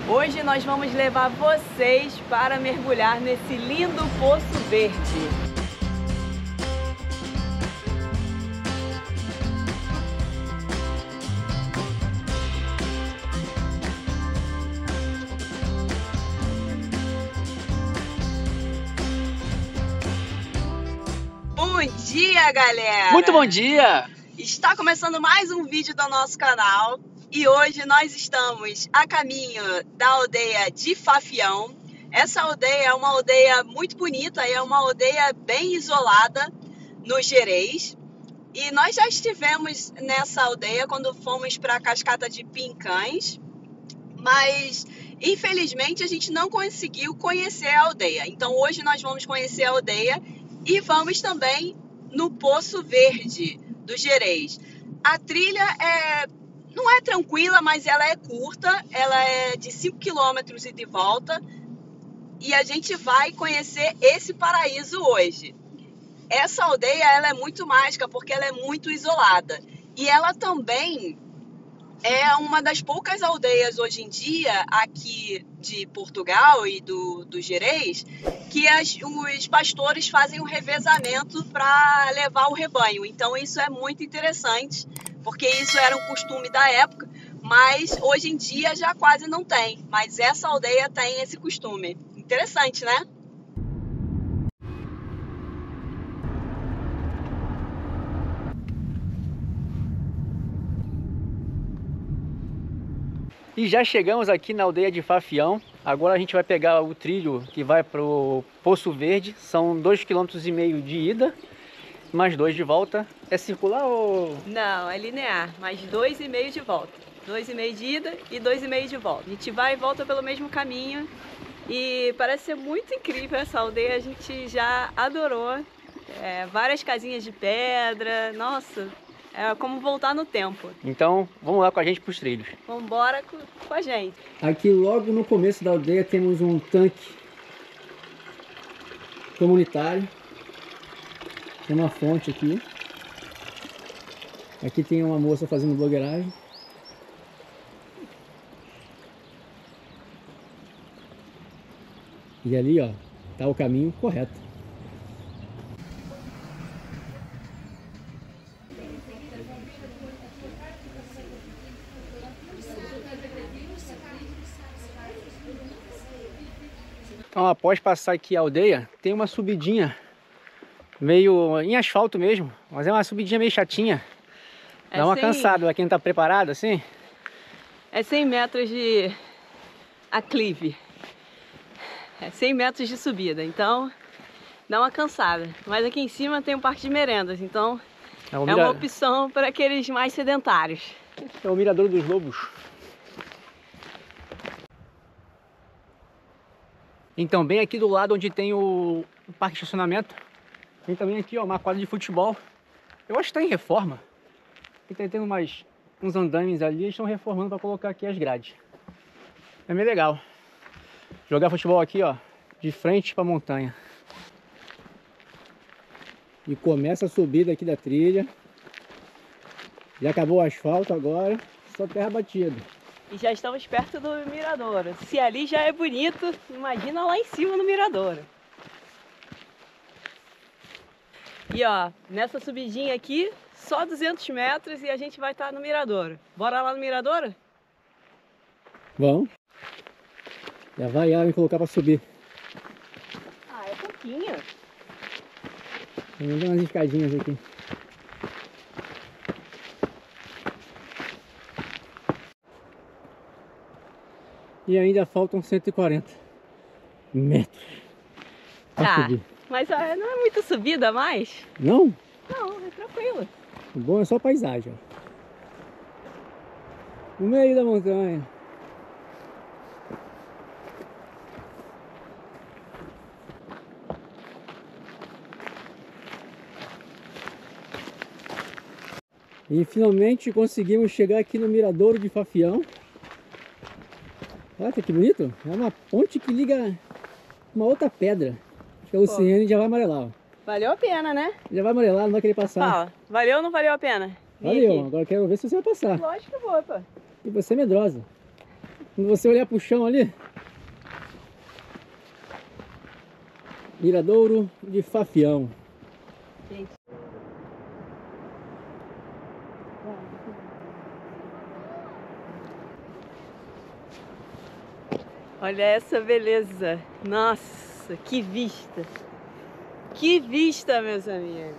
Hoje nós vamos levar vocês para mergulhar nesse lindo Poço Verde. Bom dia, galera! Muito bom dia! Está começando mais um vídeo do nosso canal e hoje nós estamos a caminho da aldeia de Fafião. Essa aldeia é uma aldeia muito bonita, é uma aldeia bem isolada no Gerês. E nós já estivemos nessa aldeia quando fomos para a Cascata de Pincães, mas infelizmente a gente não conseguiu conhecer a aldeia. Então hoje nós vamos conhecer a aldeia e vamos também no Poço Verde do Gerês. A trilha não é tranquila, mas ela é curta, ela é de 5 km e de volta, e a gente vai conhecer esse paraíso hoje. Essa aldeia ela é muito mágica porque ela é muito isolada, e ela também é uma das poucas aldeias hoje em dia aqui de Portugal e do Gerês que os pastores fazem um revezamento para levar o rebanho. Então isso é muito interessante, porque isso era um costume da época, mas hoje em dia já quase não tem. Mas essa aldeia tem esse costume. Interessante, né? E já chegamos aqui na aldeia de Fafião. Agora a gente vai pegar o trilho que vai para o Poço Verde. São 2,5 km de ida, mais 2 de volta. É circular ou... Não, é linear, mais 2,5 de volta. 2,5 de ida e 2,5 de volta. A gente vai e volta pelo mesmo caminho e parece ser muito incrível essa aldeia. A gente já adorou. Várias casinhas de pedra, nossa... É como voltar no tempo. Então, vamos lá com a gente para os trilhos. Vamos embora com a gente. Aqui logo no começo da aldeia temos um tanque comunitário. Tem uma fonte aqui. Aqui tem uma moça fazendo blogueiragem. E ali, ó, tá o caminho correto. Então, após passar aqui a aldeia, tem uma subidinha meio em asfalto mesmo, mas é uma subidinha meio chatinha. Dá uma cansada pra quem não tá preparado assim. É 100 metros de aclive. É 100 metros de subida, então dá uma cansada. Mas aqui em cima tem um parque de merendas, então é uma opção para aqueles mais sedentários. É o Mirador dos Lobos. Então, bem aqui do lado onde tem o parque de estacionamento, tem também aqui, ó, uma quadra de futebol. Eu acho que está em reforma. E tá tendo uns andames ali, eles estão reformando para colocar aqui as grades. É meio legal. Jogar futebol aqui, ó, de frente para a montanha. E começa a subida aqui da trilha. Já acabou o asfalto agora, só terra batida. E já estamos perto do Miradouro. Se ali já é bonito, imagina lá em cima no Miradouro. E ó, nessa subidinha aqui, só 200 metros e a gente vai estar no Miradouro. Bora lá no Miradouro? Vamos. Já vai ela me colocar para subir. Ah, é pouquinho. Vamos dar umas escadinhas aqui. E ainda faltam 140 metros para subir. Mas não é muita subida a mais? Não? Não, é tranquilo. O bom é só paisagem, ó. No meio da montanha. E finalmente conseguimos chegar aqui no Miradouro de Fafião. Olha que bonito. É uma ponte que liga uma outra pedra. Acho que é o oceano e já vai amarelar, ó. Valeu a pena, né? Já vai amarelar, não vai querer passar. Fala, valeu ou não valeu a pena? Valeu, agora quero ver se você vai passar. Lógico que eu vou, pô. E você é medrosa. Quando você olhar pro chão ali, Miradouro de Fafião. Gente. Olha essa beleza. Nossa, que vista. Que vista, meus amigos.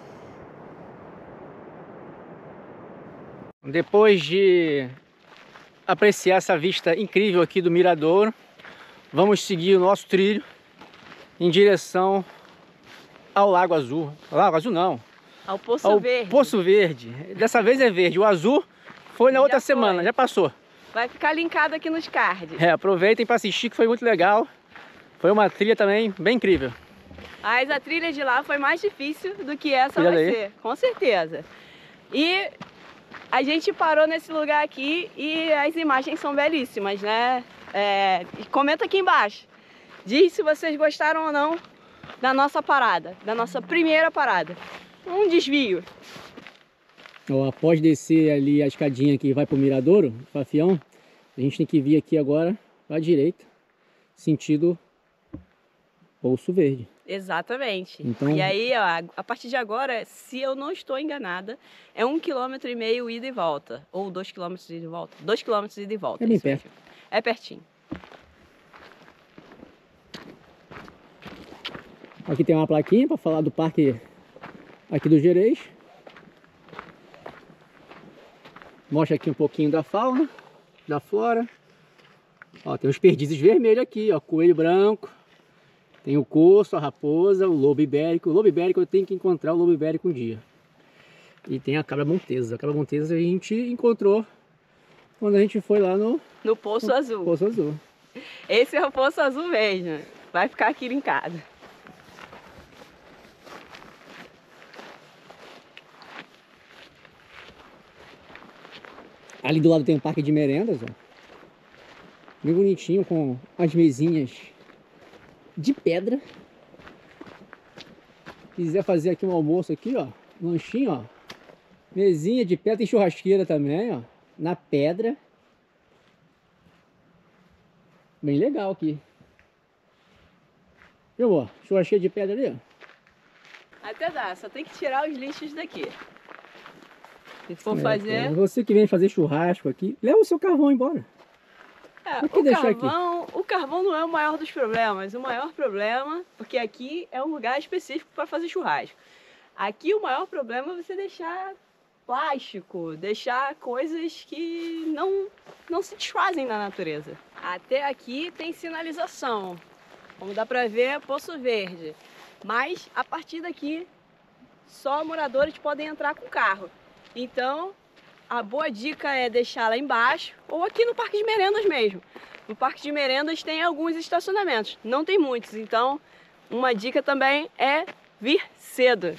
Depois de apreciar essa vista incrível aqui do Miradouro, vamos seguir o nosso trilho em direção ao Lago Azul. Lago Azul não. Ao Poço Verde. Poço Verde. Dessa vez é verde. O azul foi na outra semana, já passou. Vai ficar linkado aqui nos cards. Aproveitem para assistir, que foi muito legal. Foi uma trilha também bem incrível. Mas a trilha de lá foi mais difícil do que essa vai ser, com certeza. E a gente parou nesse lugar aqui e as imagens são belíssimas, né? Comenta aqui embaixo. Diz se vocês gostaram ou não da nossa parada, da nossa primeira parada. Um desvio. Após descer ali a escadinha que vai pro Miradouro, Fafião, a gente tem que vir aqui agora à direita, sentido Poço Verde. Exatamente. Então... E aí, ó, a partir de agora, se eu não estou enganada, é 1,5 km ida e volta. Ou 2 km ida e volta. 2 km ida e volta. É bem perto. Mesmo. É pertinho. Aqui tem uma plaquinha para falar do parque aqui do Gerês. Mostra aqui um pouquinho da fauna, da flora. Ó, tem os perdizes vermelhos aqui, ó, coelho branco. Tem o corso, a raposa, o lobo ibérico. O lobo ibérico, eu tenho que encontrar o lobo ibérico um dia. E tem a cabra montesa. A cabra montesa a gente encontrou quando a gente foi lá no Poço Azul. Poço Azul. Esse é o Poço Azul mesmo. Vai ficar aqui linkado. Ali do lado tem um parque de merendas, ó. Bem bonitinho, com as mesinhas de pedra. Quiser fazer aqui um almoço aqui, ó, lanchinho, ó. Mesinha de pedra, tem churrasqueira também, ó, na pedra. Bem legal aqui. Viu, ó? Churrasqueira de pedra ali, ó. Até dá, só tem que tirar os lixos daqui. Se for fazer... Cara, você que vem fazer churrasco aqui, leva o seu carvão embora. O carvão não é o maior dos problemas. O maior problema, porque aqui é um lugar específico para fazer churrasco. Aqui o maior problema é você deixar plástico, deixar coisas que não se desfazem na natureza. Até aqui tem sinalização. Como dá para ver, Poço Verde. Mas a partir daqui, só moradores podem entrar com carro. Então, a boa dica é deixar lá embaixo ou aqui no Parque de Merendas mesmo. No Parque de Merendas tem alguns estacionamentos, não tem muitos. Então, uma dica também é vir cedo.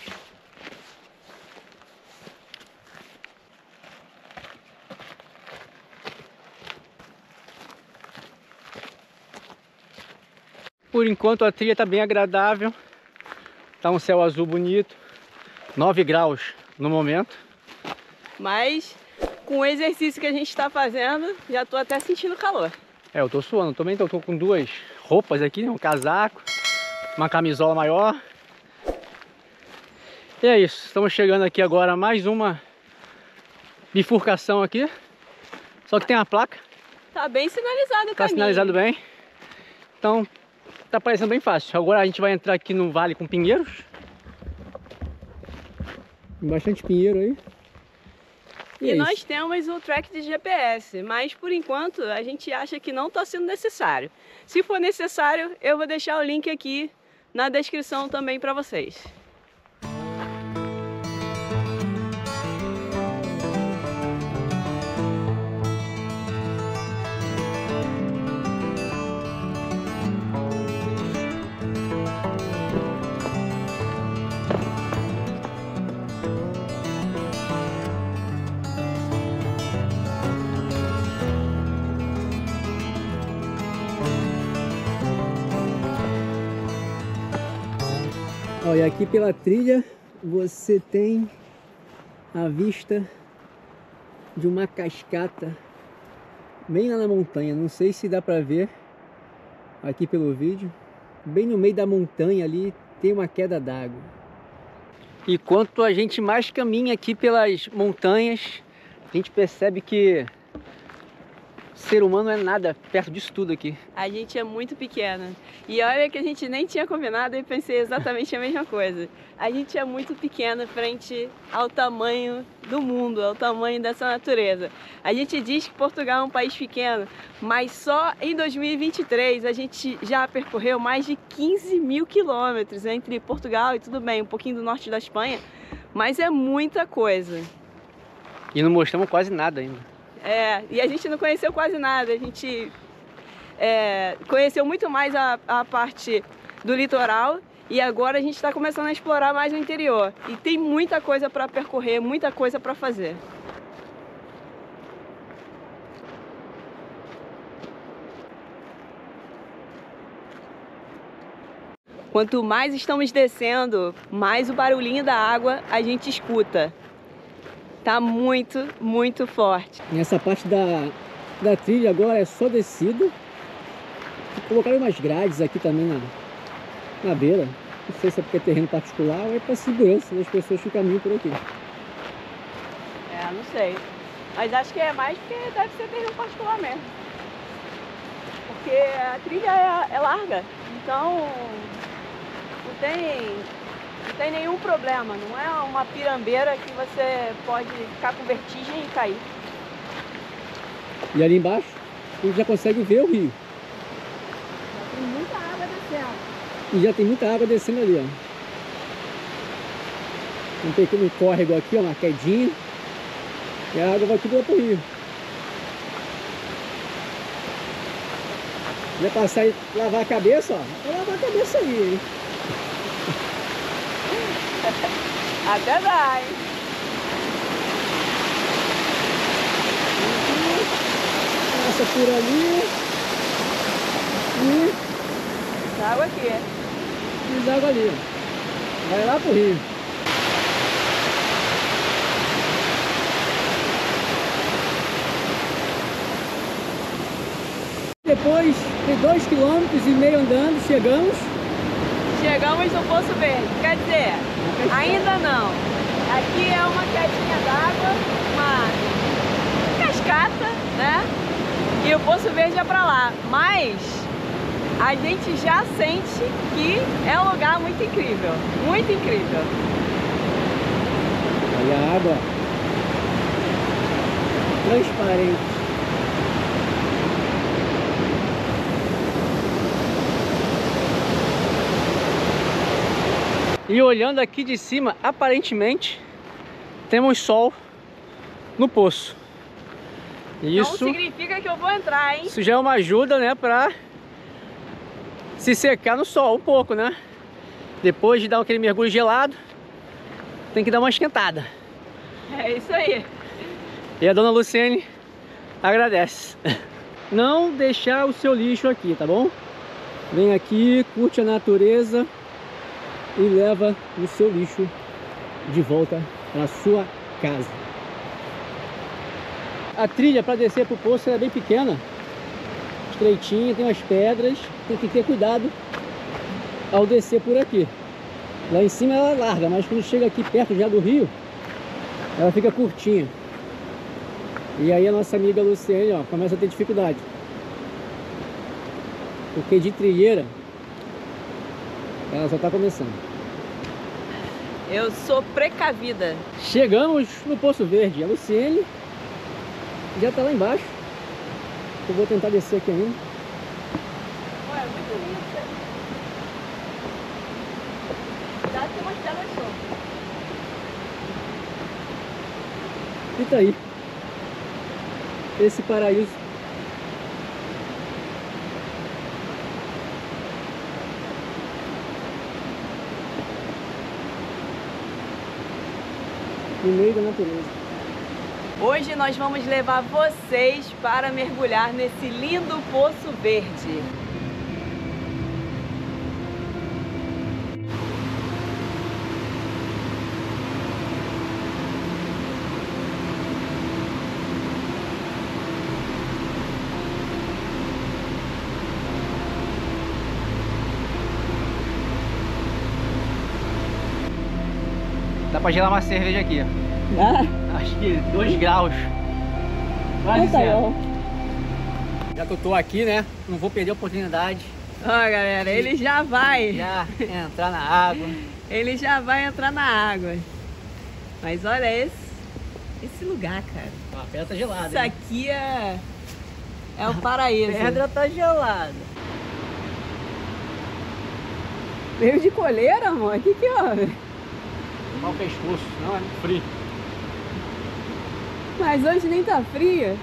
Por enquanto a trilha está bem agradável. Tá um céu azul bonito. 9 graus no momento. Mas com o exercício que a gente está fazendo, já estou até sentindo calor. Eu tô suando também, tô com 2 roupas aqui, né? Um casaco, uma camisola maior. E é isso, estamos chegando aqui agora a mais uma bifurcação aqui. Só que tem uma placa. Tá bem sinalizado o caminho. Tá sinalizado bem. Então, tá parecendo bem fácil. Agora a gente vai entrar aqui no vale com pinheiros. Tem bastante pinheiro aí. E nós temos o track de GPS, mas por enquanto a gente acha que não está sendo necessário. Se for necessário, eu vou deixar o link aqui na descrição também para vocês. Olha, aqui pela trilha você tem a vista de uma cascata bem lá na montanha. Não sei se dá pra ver aqui pelo vídeo. Bem no meio da montanha ali tem uma queda d'água. E quanto a gente mais caminha aqui pelas montanhas, a gente percebe que o ser humano é nada perto disso tudo aqui. A gente é muito pequena. E olha que a gente nem tinha combinado e pensei exatamente a mesma coisa. A gente é muito pequena frente ao tamanho do mundo, ao tamanho dessa natureza. A gente diz que Portugal é um país pequeno, mas só em 2023 a gente já percorreu mais de 15 mil quilômetros entre Portugal e, tudo bem, um pouquinho do norte da Espanha, mas é muita coisa. E não mostramos quase nada ainda. E a gente não conheceu quase nada. A gente conheceu muito mais a parte do litoral e agora a gente está começando a explorar mais o interior. E tem muita coisa para percorrer, muita coisa para fazer. Quanto mais estamos descendo, mais o barulhinho da água a gente escuta. Tá muito, muito forte. Nessa parte da trilha agora é só descida. Colocaram umas grades aqui também na beira. Não sei se é porque é terreno particular ou é para segurança das pessoas que caminham por aqui. Não sei. Mas acho que é mais porque deve ser terreno particular mesmo. Porque a trilha é larga, então não tem nenhum problema, não é uma pirambeira que você pode ficar com vertigem e cair. E ali embaixo a gente já consegue ver o rio. Já tem muita água descendo. E já tem muita água descendo ali, ó. Um pequeno córrego aqui, ó, uma quedinha. E a água vai tudo lá pro rio. Vai passar e lavar a cabeça, ó. Vai lavar a cabeça aí, hein? Até dá, hein? Passa por ali. E Água aqui. água ali, ó. Vai lá pro rio. Depois de 2,5 km andando, chegamos no Poço Verde. Quer dizer, ainda não. Aqui é uma quedinha d'água, uma cascata, né? E o Poço Verde é pra lá. Mas a gente já sente que é um lugar muito incrível. Muito incrível. Olha a água. Transparente. E olhando aqui de cima, aparentemente temos sol no poço. Isso não significa que eu vou entrar, hein? Isso já é uma ajuda, né, pra se secar no sol um pouco, né? Depois de dar aquele mergulho gelado, tem que dar uma esquentada. É isso aí. E a dona Luciene agradece. Não deixar o seu lixo aqui, tá bom? Vem aqui, curte a natureza e leva o seu lixo de volta para sua casa. A trilha para descer para o poço é bem pequena, estreitinha, tem umas pedras, tem que ter cuidado ao descer por aqui. Lá em cima ela é larga, mas quando chega aqui perto já do rio, ela fica curtinha. E aí a nossa amiga Luciene, ó, começa a ter dificuldade, porque de trilheira ela só está começando. Eu sou precavida. Chegamos no Poço Verde. A Luciene já está lá embaixo. Eu vou tentar descer aqui ainda. Ué, é muito lindo. Já tem umas pedras só. E tá aí. Esse paraíso. No meio da natureza. Hoje nós vamos levar vocês para mergulhar nesse lindo Poço Verde. pra gelar uma cerveja aqui. Ah, Acho que 2 graus. Quase tá zero. bom. Já que eu tô aqui, né? Não vou perder a oportunidade. Ó, galera, ele já vai. Já entrar na água. Ele já vai entrar na água. Mas olha esse lugar, cara. A pedra tá gelada. Isso aqui é o paraíso. A pedra tá gelada. Veio de coleira, amor? O que houve? Tomar o pescoço, não, é muito frio. Mas hoje nem tá frio.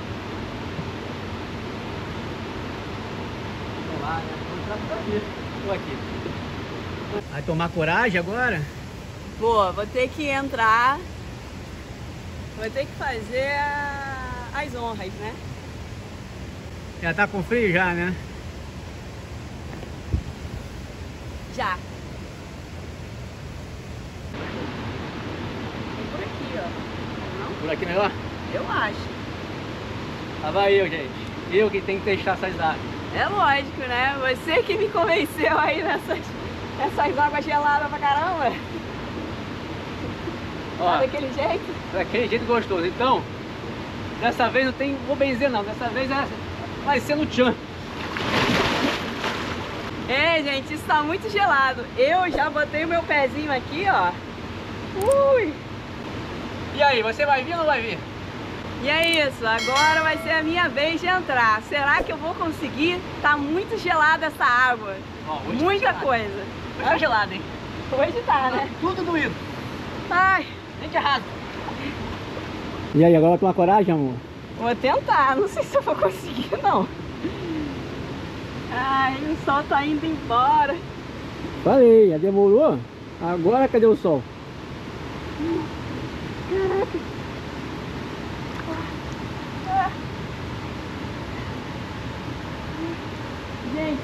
Vamos lá, né? Tô aqui. Vai tomar coragem agora? Vou ter que entrar. Vou ter que fazer as honras, né? Já tá com frio já, né? Já. Por aqui, ó. Não? Por aqui melhor? Eu acho. Lá vai eu, gente. Eu que tenho que testar essas águas. É lógico, né? Você que me convenceu aí nessas águas geladas pra caramba. Ó, Daquele jeito. daquele jeito gostoso. Então, dessa vez não vou benzer não. Dessa vez vai ser no tchan. É, gente, isso tá muito gelado. Eu já botei o meu pezinho aqui, ó. Ui! E aí, você vai vir ou não vai vir? E é isso, agora vai ser a minha vez de entrar. Será que eu vou conseguir? Tá muito gelada essa água. Ó, hoje Muita tá gelado. coisa. Hoje tá gelado, hein? Hoje tá, né? Tudo doído. Ai, Nem de errado. E aí, agora toma coragem, amor? vou tentar. Não sei se eu vou conseguir, não. Ai, o sol tá indo embora. Falei, já demorou? Agora cadê o sol? Caraca. Gente,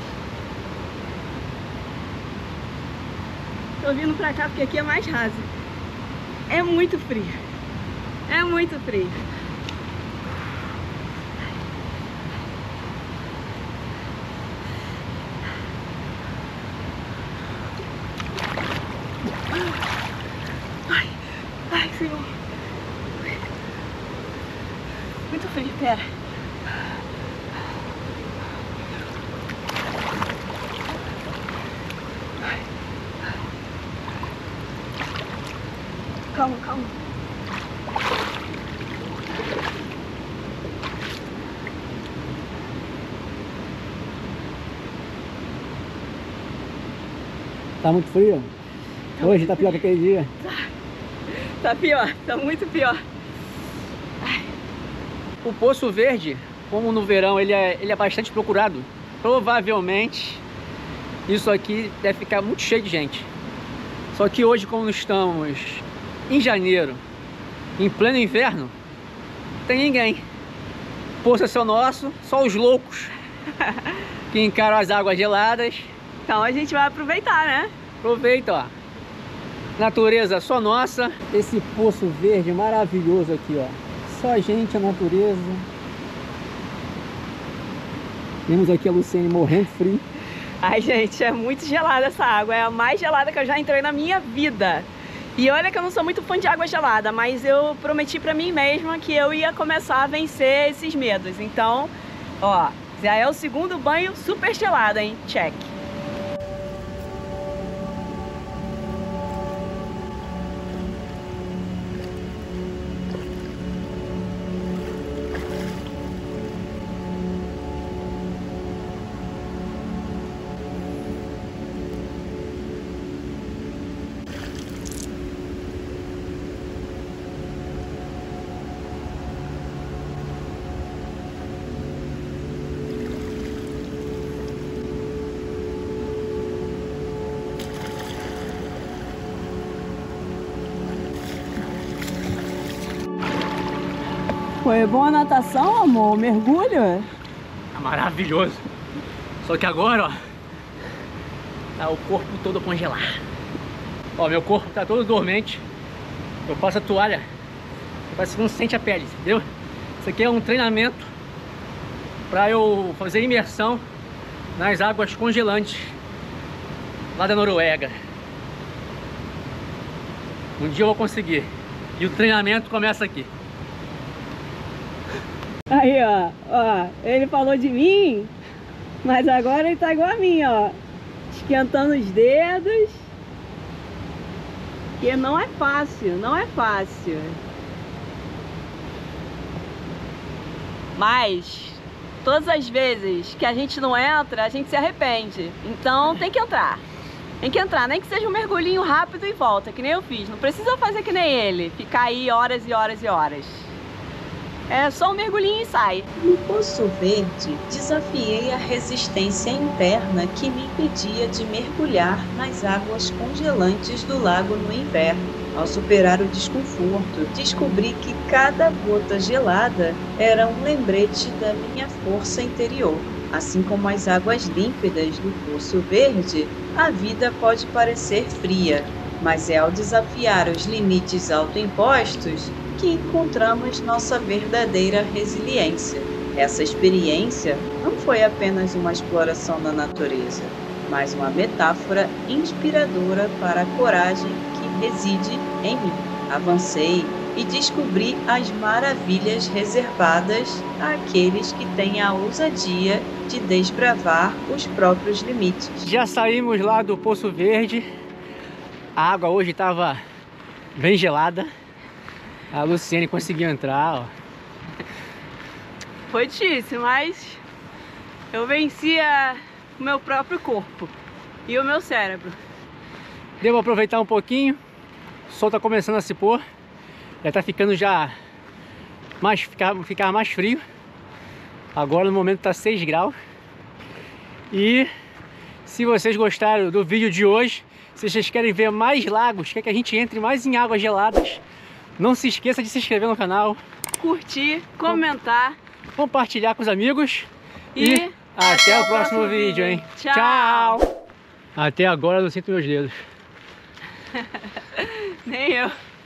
tô vindo pra cá porque aqui é mais raso. É muito frio. É muito frio. Ai, Senhor. Muito frio, pera. Calma, calma. Tá muito frio? Hoje tá pior que aquele dia. Tá pior, tá muito pior. O Poço Verde, como no verão ele é bastante procurado, provavelmente isso aqui deve ficar muito cheio de gente. Só que hoje, como estamos em janeiro, em pleno inverno, não tem ninguém. O poço é só nosso, só os loucos que encaram as águas geladas. Então a gente vai aproveitar, né? Aproveita, ó. Natureza só nossa. Esse Poço Verde maravilhoso aqui, ó. Só a gente, a natureza. Temos aqui a Luciene morrendo de frio. Ai, gente, é muito gelada essa água. É a mais gelada que eu já entrei na minha vida. E olha que eu não sou muito fã de água gelada, mas eu prometi pra mim mesma que eu ia começar a vencer esses medos. Então, ó, já é o segundo banho super gelado, hein? Check. Foi boa natação, amor? Mergulho? É maravilhoso. Só que agora, ó, tá o corpo todo a congelar. Ó, meu corpo tá todo dormente. Eu passo a toalha, parece que não sente a pele, entendeu? Isso aqui é um treinamento para eu fazer imersão nas águas congelantes lá da Noruega. Um dia eu vou conseguir. E o treinamento começa aqui. Aí, ó, ele falou de mim, mas agora ele tá igual a mim, ó, esquentando os dedos, que não é fácil, não é fácil. Mas todas as vezes que a gente não entra, a gente se arrepende. Então tem que entrar. Tem que entrar, nem que seja um mergulhinho rápido e volta, que nem eu fiz. Não precisa fazer que nem ele, ficar aí horas e horas e horas. É só um mergulhinho e sai. No Poço Verde, desafiei a resistência interna que me impedia de mergulhar nas águas congelantes do lago no inverno. Ao superar o desconforto, descobri que cada gota gelada era um lembrete da minha força interior. Assim como as águas límpidas do Poço Verde, a vida pode parecer fria, mas é ao desafiar os limites autoimpostos que encontramos nossa verdadeira resiliência. Essa experiência não foi apenas uma exploração da natureza, mas uma metáfora inspiradora para a coragem que reside em mim. Avancei e descobri as maravilhas reservadas àqueles que têm a ousadia de desbravar os próprios limites. Já saímos lá do Poço Verde. A água hoje estava bem gelada. A Luciene conseguiu entrar, ó. Foi difícil, mas eu venci o meu próprio corpo e o meu cérebro. Devo aproveitar um pouquinho. O sol tá começando a se pôr. Já tá ficando ficar mais frio. Agora no momento tá 6 graus. E se vocês gostaram do vídeo de hoje, se vocês querem ver mais lagos, quer que a gente entre mais em águas geladas, não se esqueça de se inscrever no canal, curtir, comentar, compartilhar com os amigos e até o próximo vídeo, hein? Tchau! Até agora eu não sinto meus dedos. Nem eu.